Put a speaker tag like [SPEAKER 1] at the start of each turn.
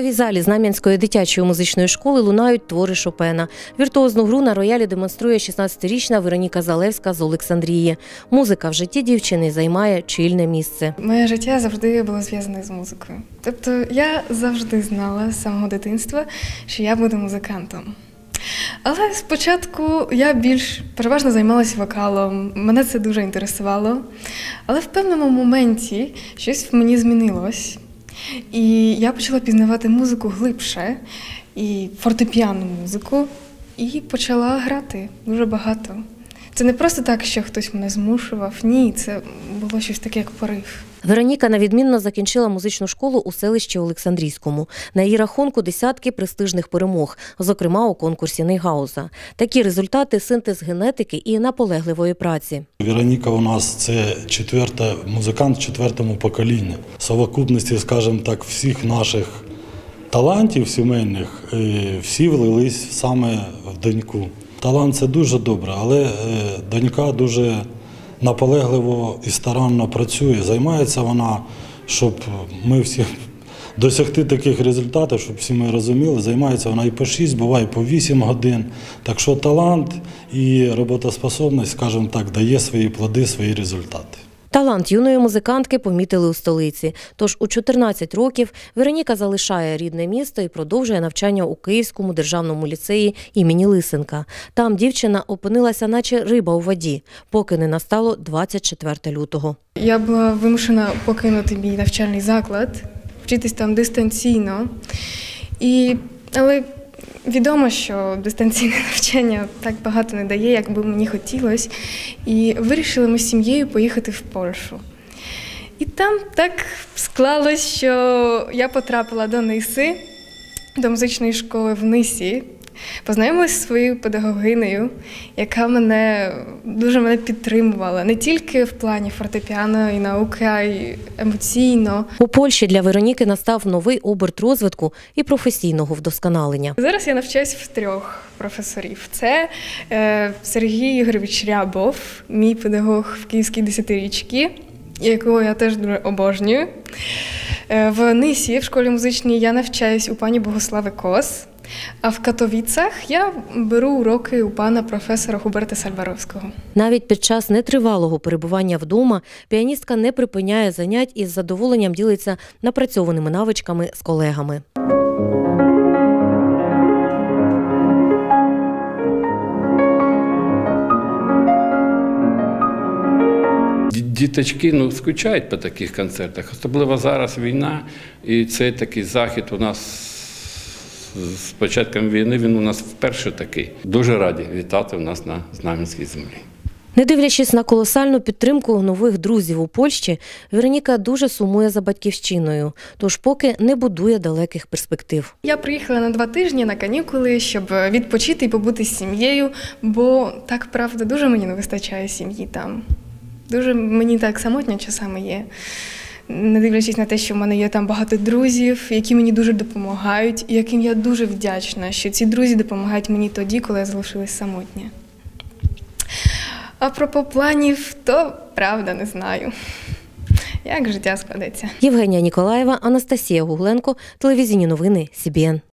[SPEAKER 1] актовій залі Знам'янської дитячої музичної школи лунають твори Шопена. Віртуозну гру на роялі демонструє 16-річна Вероніка Залевська з Олександрії. Музика в житті дівчини займає чільне місце.
[SPEAKER 2] Моє життя завжди було зв'язане з музикою. Тобто я завжди знала з самого дитинства, що я буду музикантом. Але спочатку я більш переважно займалася вокалом, мене це дуже інтересувало. Але в певному моменті щось в мені змінилось. І я почала пізнавати музику глибше, і фортепіанну музику, і почала грати дуже багато. Це не просто так, що хтось мене змушував, ні, це було щось таке, як порив.
[SPEAKER 1] Вероніка навідмінно закінчила музичну школу у селищі Олександрійському. На її рахунку десятки престижних перемог, зокрема у конкурсі Нейгауза. Такі результати – синтез генетики і наполегливої праці.
[SPEAKER 3] Вероніка у нас – це музикант в четвертому поколінні. В совокупності, скажімо так, всіх наших талантів сімейних, всі влились саме в доньку. Талант – це дуже добре, але донька дуже наполегливо і старанно працює. Займається вона, щоб ми всі досягти таких результатів, щоб всі ми розуміли, займається вона і по 6, буває по 8 годин. Так що талант і роботоспособність, скажімо так, дає свої плоди, свої результати.
[SPEAKER 1] Талант юної музикантки помітили у столиці. Тож у 14 років Вероніка залишає рідне місто і продовжує навчання у Київському державному ліцеї імені Лисенка. Там дівчина опинилася наче риба у воді, поки не настало 24 лютого.
[SPEAKER 2] Я була вимушена покинути мій навчальний заклад, вчитись там дистанційно. Але відомо, що дистанційне навчання так багато не дає, як би мені хотілося. І вирішили ми з сім'єю поїхати в Польщу. І там так склалось, що я потрапила до Ниси, до музичної школи в Нисі. Познайомилася зі своєю педагогинею, яка дуже мене підтримувала. Не тільки в плані фортепіано і науки, а й емоційно.
[SPEAKER 1] У Польщі для Вероніки настав новий оберт розвитку і професійного вдосконалення.
[SPEAKER 2] Зараз я навчаюся в 3 професорів. Це Сергій Ігорович Рябов, мій педагог в Київській десятирічці, якого я теж дуже обожнюю. В Нисі, в школі музичній, я навчаюсь у пані Богослави Кос. А в Катовіцах я беру уроки у пана професора Губерта Сальваровського.
[SPEAKER 1] Навіть під час нетривалого перебування вдома піаністка не припиняє занять і з задоволенням ділиться напрацьованими навичками з колегами.
[SPEAKER 4] Діточки скучають по таких концертах, особливо зараз війна, і цей такий захід у нас з початком війни, він у нас вперше такий. Дуже раді вітати у нас на Знам'янській землі.
[SPEAKER 1] Не дивлячись на колосальну підтримку нових друзів у Польщі, Вероніка дуже сумує за батьківщиною, тож поки не будує далеких перспектив.
[SPEAKER 2] Я приїхала на 2 тижні на канікули, щоб відпочити і побути з сім'єю, бо так, правда, дуже мені не вистачає сім'ї там. Дуже мені так самотньо часами є. Не дивлячись на те, що в мене є там багато друзів, які мені дуже допомагають, і яким я дуже вдячна, що ці друзі допомагають мені тоді, коли я залишилась самотня. А про планів, то правда не знаю, як життя складеться.
[SPEAKER 1] Євгенія Ніколаєва, Анастасія Гугленко, телевізійні новини СІБІН.